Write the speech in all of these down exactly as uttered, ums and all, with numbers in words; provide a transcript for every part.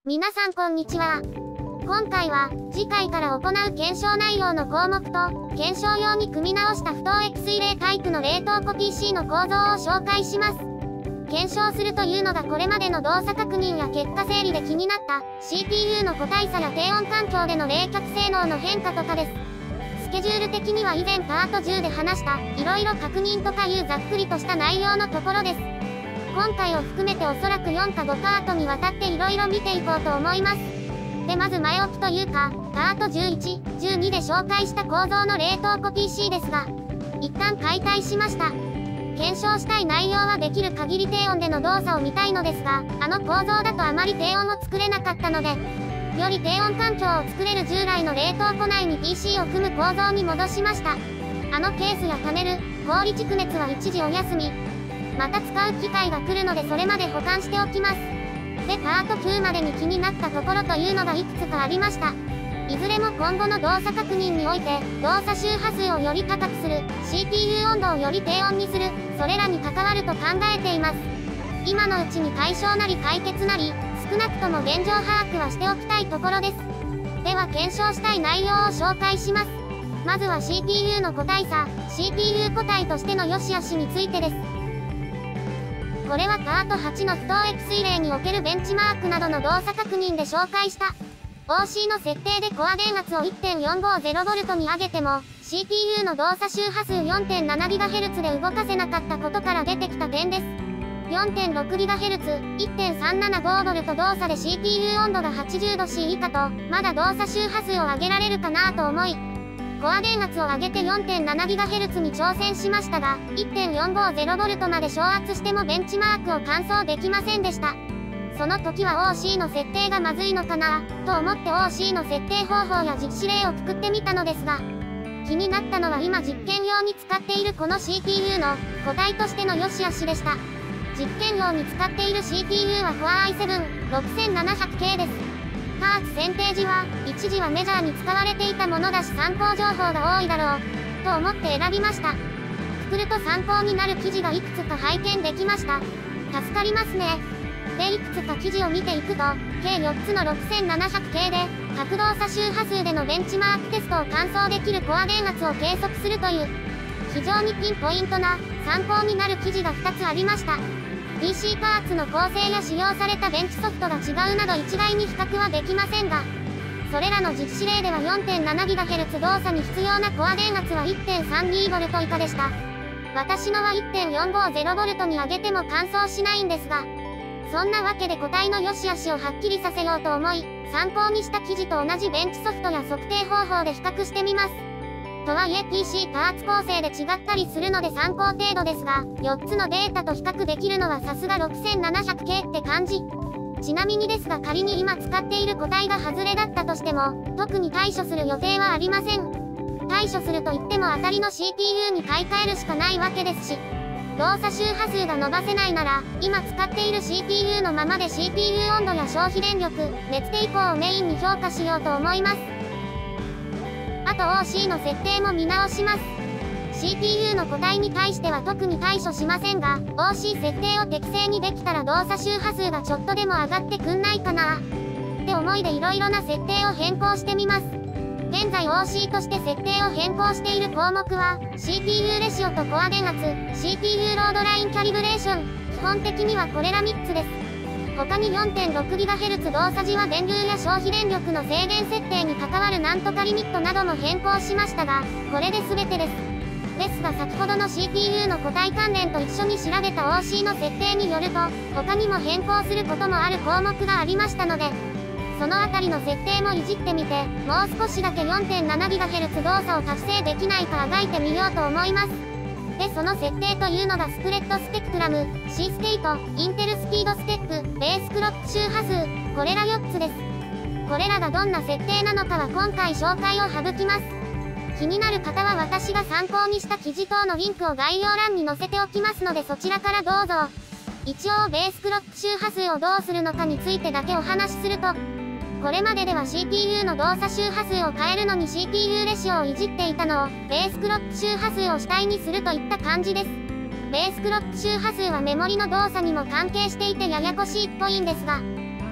皆さんこんにちは。今回は、次回から行う検証内容の項目と、検証用に組み直した不等液水冷タイプの冷凍庫 ピーシー の構造を紹介します。検証するというのがこれまでの動作確認や結果整理で気になった シーピーユー の個体差や低温環境での冷却性能の変化とかです。スケジュール的には以前パートじゅうで話した、いろいろ確認とかいうざっくりとした内容のところです。今回を含めておそらくよんかごパートにわたっていろいろ見ていこうと思います。で、まず前置きというか、パートじゅういち、じゅうにで紹介した構造の冷凍庫 ピーシー ですが、一旦解体しました。検証したい内容はできる限り低温での動作を見たいのですが、あの構造だとあまり低温を作れなかったので、より低温環境を作れる従来の冷凍庫内に ピーシー を組む構造に戻しました。あのケースやパネル、氷蓄熱は一時お休み。また使う機会が来るのでそれまで保管しておきます。で、パートきゅうまでに気になったところというのがいくつかありました。いずれも今後の動作確認において、動作周波数をより高くする、シーピーユー 温度をより低温にする、それらに関わると考えています。今のうちに解消なり解決なり、少なくとも現状把握はしておきたいところです。では検証したい内容を紹介します。まずは シーピーユー の個体差、シーピーユー 個体としての良し悪しについてです。これはパートはちの不等液水冷におけるベンチマークなどの動作確認で紹介した。オーシー の設定でコア電圧を いってんよんごゼロボルト に上げても、シーピーユー の動作周波数 よんてんななギガヘルツ で動かせなかったことから出てきた点です。よんてんろくギガヘルツ、いってんさんななごボルト 動作で シーピーユー 温度がはちじゅうど C 以下と、まだ動作周波数を上げられるかなと思い、コア電圧を上げて よんてんななギガヘルツ に挑戦しましたが、いってんよんごゼロボルト まで昇圧してもベンチマークを完走できませんでした。その時は オーシー の設定がまずいのかな、と思って オーシー の設定方法や実施例を作ってみたのですが、気になったのは今実験用に使っているこの シーピーユー の個体としての良し悪しでした。実験用に使っている シーピーユー は フォアアイセブンろくせんななひゃくケー です。パーツ選定時は、一時はメジャーに使われていたものだし参考情報が多いだろう、と思って選びました。作ると参考になる記事がいくつか拝見できました。助かりますね。で、いくつか記事を見ていくと、計よっつの ろくせんななひゃくケー で、各動作周波数でのベンチマークテストを完走できるコア電圧を計測するという、非常にピンポイントな、参考になる記事がふたつありました。ピーシー パーツの構成や使用されたベンチソフトが違うなど一概に比較はできませんが、それらの実施例では よんてんななギガヘルツ 動作に必要なコア電圧は いってんさんにボルト 以下でした。私のは いってんよんごゼロボルト に上げても完走しないんですが、そんなわけで個体の良し悪しをはっきりさせようと思い、参考にした記事と同じベンチソフトや測定方法で比較してみます。とはいえ ピーシー パーツ構成で違ったりするので参考程度ですが、よっつのデータと比較できるのはさすが ろくせんななひゃくケー って感じ。ちなみにですが仮に今使っている個体が外れだったとしても、特に対処する予定はありません。対処すると言っても当たりの シーピーユー に買い替えるしかないわけですし、動作周波数が伸ばせないなら、今使っている シーピーユー のままで シーピーユー 温度や消費電力、熱抵抗をメインに評価しようと思います。あと オーシー の設定も見直します。シーピーユー の個体に対しては特に対処しませんが、オーシー 設定を適正にできたら動作周波数がちょっとでも上がってくんないかなって思いで色々な設定を変更してみます。現在 オーシー として設定を変更している項目は、シーピーユー レシオとコア電圧、シーピーユー ロードラインキャリブレーション、基本的にはこれらみっつです。他に よんてんろくギガヘルツ 動作時は電流や消費電力の制限設定に関わるなんとかリミットなども変更しましたが、これで全てです。ですが先ほどの シーピーユー の個体関連と一緒に調べた オーシー の設定によると、他にも変更することもある項目がありましたので、そのあたりの設定もいじってみて、もう少しだけ よんてんななギガヘルツ 動作を達成できないかあがいてみようと思います。で、その設定というのがスプレッドスペクトラム、C ステート、インテルスピードステップ、ベースクロック周波数、これらよっつです。これらがどんな設定なのかは今回紹介を省きます。気になる方は私が参考にした記事等のリンクを概要欄に載せておきますのでそちらからどうぞ。一応ベースクロック周波数をどうするのかについてだけお話しすると、これまででは シーピーユー の動作周波数を変えるのに シーピーユー レシオをいじっていたのを、ベースクロック周波数を主体にするといった感じです。ベースクロック周波数はメモリの動作にも関係していてややこしいっぽいんですが、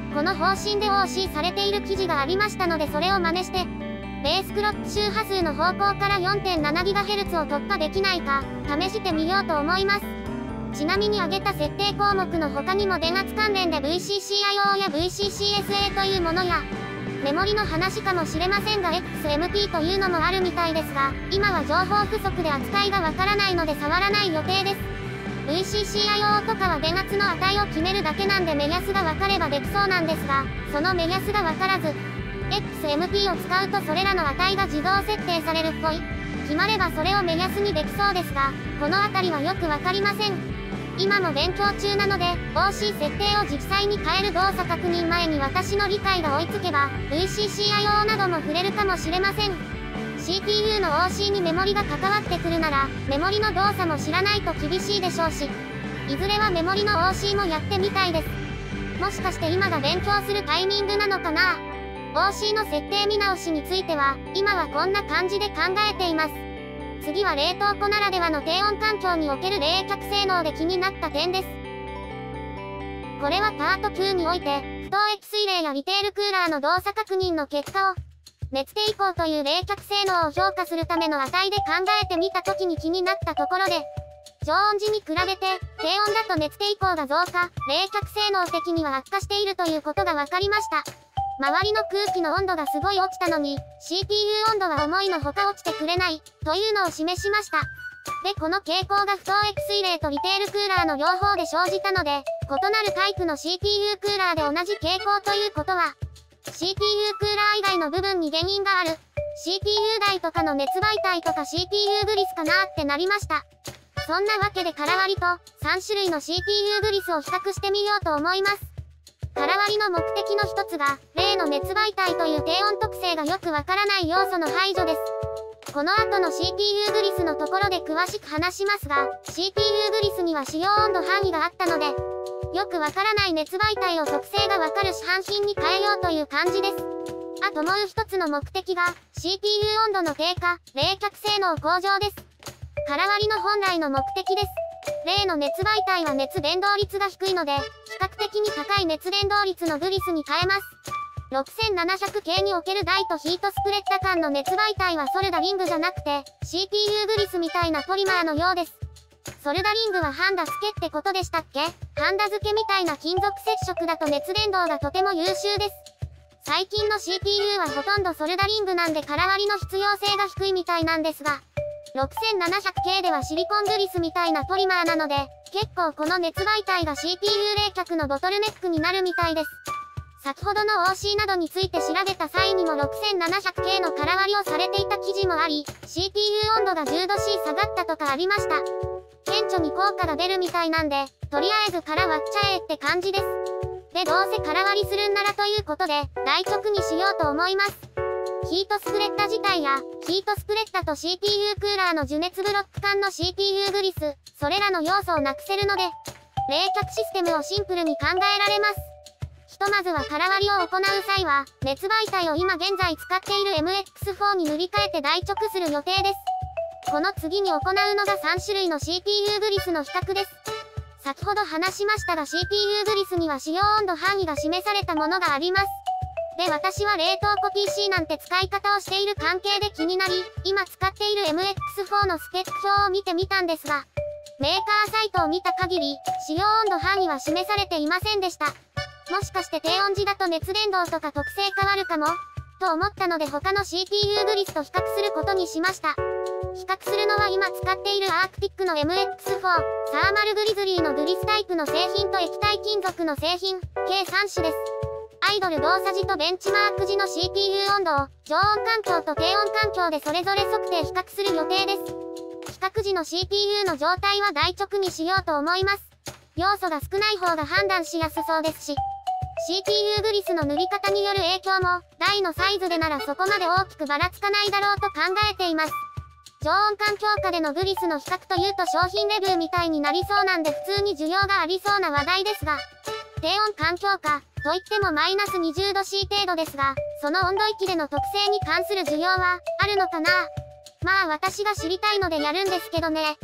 この方針で オーシー されている記事がありましたのでそれを真似して、ベースクロック周波数の方向から よんてんななギガヘルツ を突破できないか、試してみようと思います。ちなみに挙げた設定項目の他にも電圧関連で ブイシーシーアイオー や ブイシーシーエスエー というものや、メモリの話かもしれませんが エックスエムピー というのもあるみたいですが、今は情報不足で扱いがわからないので触らない予定です。ブイシーシーアイオー とかは電圧の値を決めるだけなんで目安がわかればできそうなんですが、その目安がわからず、エックスエムピー を使うとそれらの値が自動設定されるっぽい。決まればそれを目安にできそうですが、このあたりはよくわかりません。今も勉強中なので、オーシー 設定を実際に変える動作確認前に私の理解が追いつけば、ブイシーシーアイオー なども触れるかもしれません。シーピーユー の オーシー にメモリが関わってくるなら、メモリの動作も知らないと厳しいでしょうし、いずれはメモリの オーシー もやってみたいです。もしかして今が勉強するタイミングなのかな？ オーシー の設定見直しについては、今はこんな感じで考えています。次は冷凍庫ならではの低温環境における冷却性能で気になった点です。これはパートきゅうにおいて、不等液水冷やリテールクーラーの動作確認の結果を、熱抵抗という冷却性能を評価するための値で考えてみたときに気になったところで、常温時に比べて、低温だと熱抵抗が増加、冷却性能的には悪化しているということが分かりました。周りの空気の温度がすごい落ちたのに、シーピーユー 温度は思いのほか落ちてくれない、というのを示しました。で、この傾向が不等液水冷とリテールクーラーの両方で生じたので、異なるタイプの シーピーユー クーラーで同じ傾向ということは、シーピーユー クーラー以外の部分に原因がある。シーピーユー 台とかの熱媒体とか シーピーユー グリスかなーってなりました。そんなわけで空割りとさん種類の シーピーユー グリスを比較してみようと思います。空割りの目的の一つが、例の熱媒体という低温特性がよくわからない要素の排除です。この後の シーピーユー グリスのところで詳しく話しますが、シーピーユー グリスには使用温度範囲があったので、よくわからない熱媒体を特性がわかる市販品に変えようという感じです。あともう一つの目的が、シーピーユー 温度の低下、冷却性能向上です。空割りの本来の目的です。例の熱媒体は熱伝導率が低いので、比較的に高い熱伝導率のグリスに変えます。ろくせんななひゃくけいにおける台とヒートスプレッダ間の熱媒体はソルダリングじゃなくて、シーピーユー グリスみたいなポリマーのようです。ソルダリングはハンダ付けってことでしたっけ？ハンダ付けみたいな金属接触だと熱伝導がとても優秀です。最近の シーピーユー はほとんどソルダリングなんで空割りの必要性が低いみたいなんですが、ろくせんななひゃくけいではシリコングリスみたいなポリマーなので、結構この熱媒体が シーピーユー 冷却のボトルネックになるみたいです。先ほどの オーシー などについて調べた際にもろくせんななひゃくけいの空割りをされていた記事もあり、シーピーユー 温度がじゅうど C 下がったとかありました。顕著に効果が出るみたいなんで、とりあえず空割っちゃえって感じです。で、どうせ空割りするんならということで、台直にしようと思います。ヒートスプレッダ自体や、ヒートスプレッダと シーピーユー クーラーの受熱ブロック間の シーピーユー グリス、それらの要素をなくせるので、冷却システムをシンプルに考えられます。ひとまずは空割りを行う際は、熱媒体を今現在使っている エムエックスフォー に塗り替えて台直する予定です。この次に行うのがさん種類の シーピーユー グリスの比較です。先ほど話しましたが シーピーユー グリスには使用温度範囲が示されたものがあります。で、私は冷凍庫 ピーシー なんて使い方をしている関係で気になり、今使っている エムエックスフォー のスペック表を見てみたんですが、メーカーサイトを見た限り、使用温度範囲は示されていませんでした。もしかして低温時だと熱伝導とか特性変わるかもと思ったので他の シーピーユー グリスと比較することにしました。比較するのは今使っているアークティックの エムエックスフォー、サーマルグリズリーのグリスタイプの製品と液体金属の製品、計さん種です。アイドル動作時とベンチマーク時の シーピーユー 温度を常温環境と低温環境でそれぞれ測定比較する予定です。比較時の シーピーユー の状態は台直にしようと思います。要素が少ない方が判断しやすそうですし、シーピーユー グリスの塗り方による影響も、台のサイズでならそこまで大きくばらつかないだろうと考えています。常温環境下でのグリスの比較というと商品レビューみたいになりそうなんで普通に需要がありそうな話題ですが、低温環境下、といってもマイナスにじゅうど C 程度ですが、その温度域での特性に関する需要は、あるのかな？まあ私が知りたいのでやるんですけどね。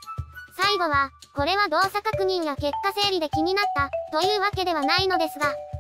最後は、これは動作確認や結果整理で気になった、というわけではないのですが、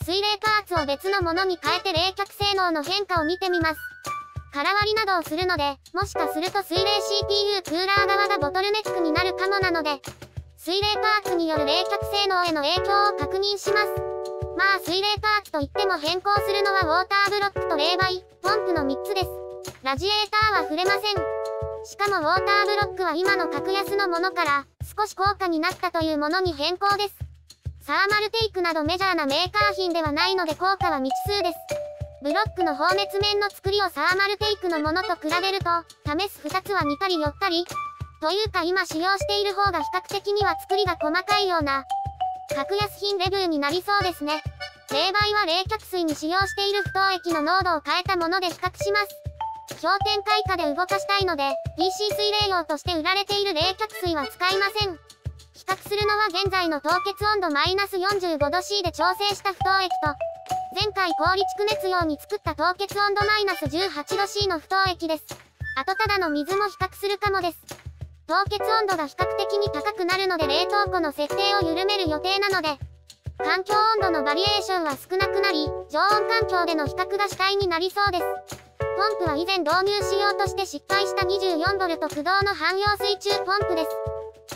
水冷パーツを別のものに変えて冷却性能の変化を見てみます。空割りなどをするので、もしかすると水冷 シーピーユー クーラー側がボトルネックになるかもなので、水冷パーツによる冷却性能への影響を確認します。まあ水冷パーツといっても変更するのはウォーターブロックと冷媒、ポンプのみっつです。ラジエーターは触れません。しかもウォーターブロックは今の格安のものから少し高価になったというものに変更です。サーマルテイクなどメジャーなメーカー品ではないので効果は未知数です。ブロックの放熱面の作りをサーマルテイクのものと比べると、試すふたつは似たり寄ったり、というか今使用している方が比較的には作りが細かいような、格安品レビューになりそうですね。冷媒は冷却水に使用している不凍液の濃度を変えたもので比較します。氷点下以下で動かしたいので、ピーシー 水冷用として売られている冷却水は使いません。比較するのは現在の凍結温度マイナス よんじゅうごど C で調整した不凍液と、前回氷蓄熱用に作った凍結温度マイナス じゅうはちど C の不凍液です。あとただの水も比較するかもです。凍結温度が比較的に高くなるので冷凍庫の設定を緩める予定なので、環境温度のバリエーションは少なくなり、常温環境での比較が主体になりそうです。ポンプは以前導入しようとして失敗した にじゅうよんボルト 駆動の汎用水中ポンプです。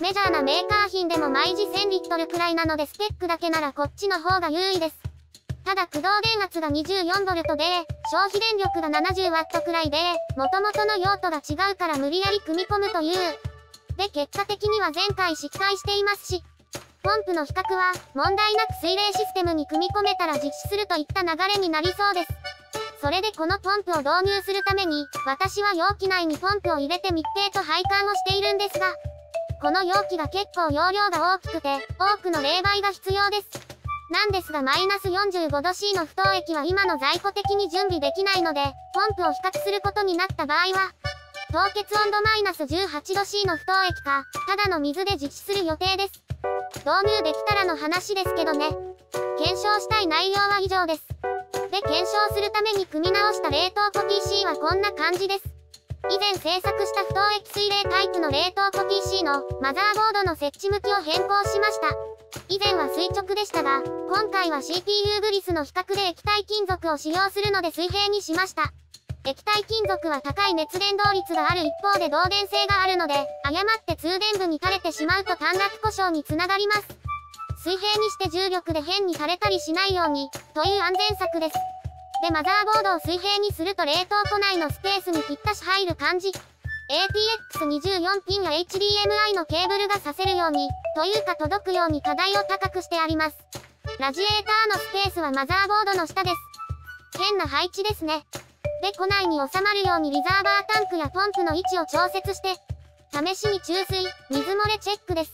メジャーなメーカー品でも毎時せんリットルくらいなのでスペックだけならこっちの方が優位です。ただ駆動電圧が にじゅうよんボルト で、消費電力が ななじゅうワット くらいで、元々の用途が違うから無理やり組み込むという。で結果的には前回失敗していますし、ポンプの比較は問題なく水冷システムに組み込めたら実施するといった流れになりそうです。それでこのポンプを導入するために、私は容器内にポンプを入れて密閉と配管をしているんですが、この容器が結構容量が大きくて、多くの冷媒が必要です。なんですがマイナス よんじゅうごど C の不凍液は今の在庫的に準備できないので、ポンプを比較することになった場合は、凍結温度マイナス じゅうはちど C の不凍液か、ただの水で実施する予定です。導入できたらの話ですけどね。検証したい内容は以上です。で、検証するために組み直した冷凍庫 ピーシー はこんな感じです。以前制作した不凍液水冷タイプの冷凍庫 ピーシー のマザーボードの設置向きを変更しました。以前は垂直でしたが、今回は シーピーユー グリスの比較で液体金属を使用するので水平にしました。液体金属は高い熱伝導率がある一方で導電性があるので、誤って通電部に垂れてしまうと短絡故障につながります。水平にして重力で変に垂れたりしないように、という安全策です。で、マザーボードを水平にすると冷凍庫内のスペースにぴったし入る感じ。エーティーエックスにじゅうよん ピンや エイチディーエムアイ のケーブルがさせるように、というか届くように課題を高くしてあります。ラジエーターのスペースはマザーボードの下です。変な配置ですね。で、庫内に収まるようにリザーバータンクやポンプの位置を調節して、試しに注水、水漏れチェックです。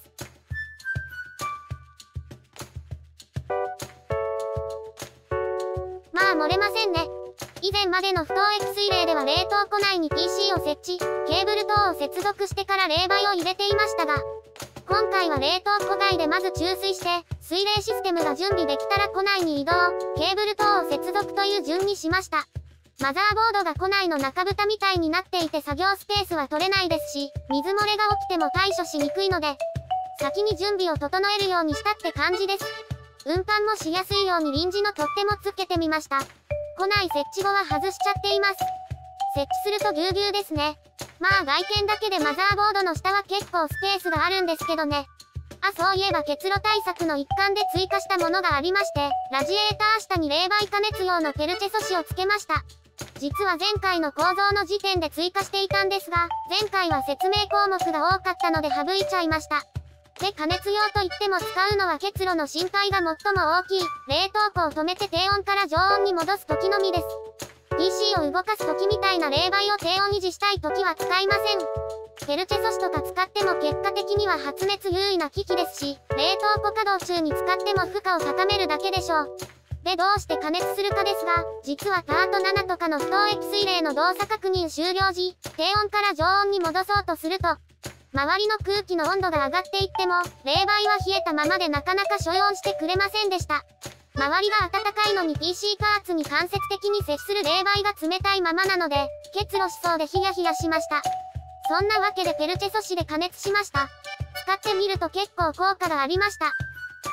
まあ漏れませんね。以前までの不凍液水冷では冷凍庫内に ピーシー を設置、ケーブル等を接続してから冷媒を入れていましたが、今回は冷凍庫外でまず注水して、水冷システムが準備できたら庫内に移動、ケーブル等を接続という順にしました。マザーボードが庫内の中蓋みたいになっていて作業スペースは取れないですし、水漏れが起きても対処しにくいので、先に準備を整えるようにしたって感じです。運搬もしやすいように臨時の取っ手もつけてみました。庫内設置後は外しちゃっています。設置するとぎゅうぎゅうですね。まあ外見だけでマザーボードの下は結構スペースがあるんですけどね。あ、そういえば結露対策の一環で追加したものがありまして、ラジエーター下に冷媒加熱用のペルチェ素子をつけました。実は前回の構造の時点で追加していたんですが、前回は説明項目が多かったので省いちゃいました。で、加熱用といっても使うのは結露の心配が最も大きい、冷凍庫を止めて低温から常温に戻す時のみです。ピーシー を動かす時みたいな冷媒を低温維持したい時は使いません。ペルチェ素子とか使っても結果的には発熱優位な機器ですし、冷凍庫稼働中に使っても負荷を高めるだけでしょう。で、どうして加熱するかですが、実はタートななとかの不凍液水冷の動作確認終了時、低温から常温に戻そうとすると、周りの空気の温度が上がっていっても、冷媒は冷えたままでなかなか所用してくれませんでした。周りが暖かいのに ピーシー パーツに間接的に接する冷媒が冷たいままなので、結露しそうでヒヤヒヤしました。そんなわけでペルチェ素子で加熱しました。使ってみると結構効果がありました。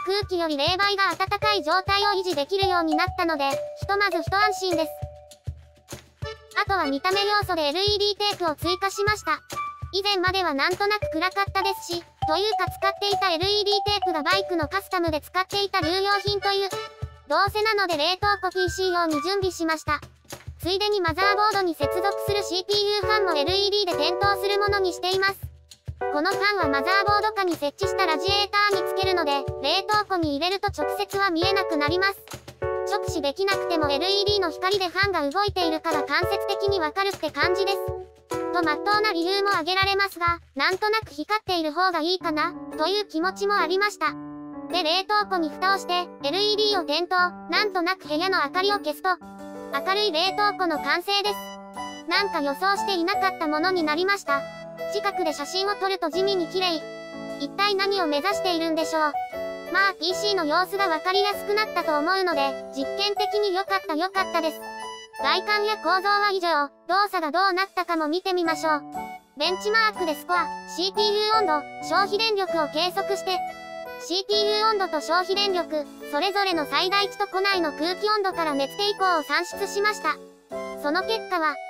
空気より冷媒が暖かい状態を維持できるようになったので、ひとまず一安心です。あとは見た目要素で エルイーディー テープを追加しました。以前まではなんとなく暗かったですし、というか使っていた エルイーディー テープがバイクのカスタムで使っていた流用品という、どうせなので冷凍庫 ピーシー 用に準備しました。ついでにマザーボードに接続する シーピーユー ファンも エルイーディー で点灯するものにしています。このファンはマザーボード下に設置したラジエーターにつけるので、冷凍庫に入れると直接は見えなくなります。直視できなくても エルイーディー の光でファンが動いているから間接的にわかるって感じです。と真っ当な理由も挙げられますが、なんとなく光っている方がいいかな、という気持ちもありました。で、冷凍庫に蓋をして、エルイーディー を点灯、なんとなく部屋の明かりを消すと、明るい冷凍庫の完成です。なんか予想していなかったものになりました。近くで写真を撮ると地味に綺麗。一体何を目指しているんでしょう。まあ ピーシー の様子がわかりやすくなったと思うので、実験的に良かった良かったです。外観や構造は以上、動作がどうなったかも見てみましょう。ベンチマークでスコア、シーピーユー 温度、消費電力を計測して、シーピーユー 温度と消費電力、それぞれの最大値と庫内の空気温度から熱抵抗を算出しました。その結果は、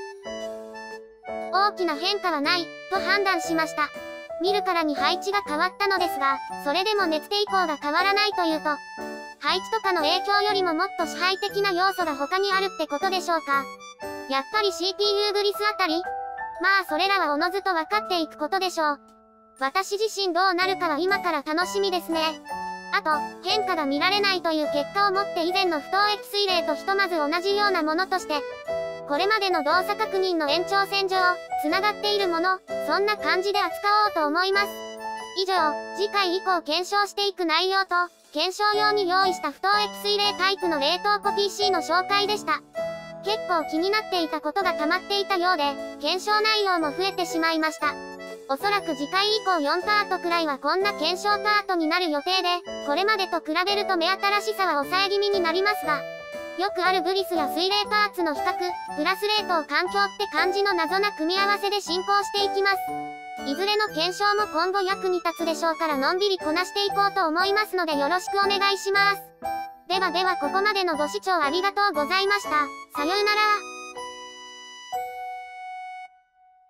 大きな変化はない、と判断しました。見るからに配置が変わったのですが、それでも熱抵抗が変わらないというと、配置とかの影響よりももっと支配的な要素が他にあるってことでしょうか。やっぱり シーピーユー グリスあたり？まあそれらはおのずと分かっていくことでしょう。私自身どうなるかは今から楽しみですね。あと、変化が見られないという結果をもって以前の不等液水冷とひとまず同じようなものとして、これまでの動作確認の延長線上、つながっているもの、そんな感じで扱おうと思います。以上、次回以降検証していく内容と、検証用に用意した不等液水冷タイプの冷凍庫 ピーシー の紹介でした。結構気になっていたことが溜まっていたようで、検証内容も増えてしまいました。おそらく次回以降よんパートくらいはこんな検証パートになる予定で、これまでと比べると目新しさは抑え気味になりますが、よくあるグリスや水冷パーツの比較、プラス冷凍環境って感じの謎な組み合わせで進行していきます。いずれの検証も今後役に立つでしょうからのんびりこなしていこうと思いますのでよろしくお願いします。ではではここまでのご視聴ありがとうございました。さようなら。